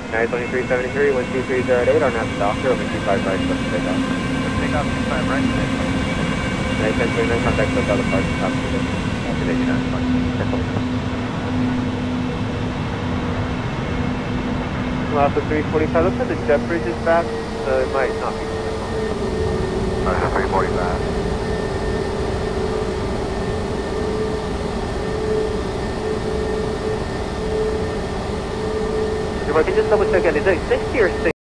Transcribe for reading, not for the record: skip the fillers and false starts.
Nice 2373, 12308 on that doctor, over 25 right, let's take off. Take off 25 right, Nice 1029, contact the other parts, after this. After this, Alpha 345, looks like the jet bridge is back, so it might not be. Alpha 345. If I can just double check again, is it 60 or 60?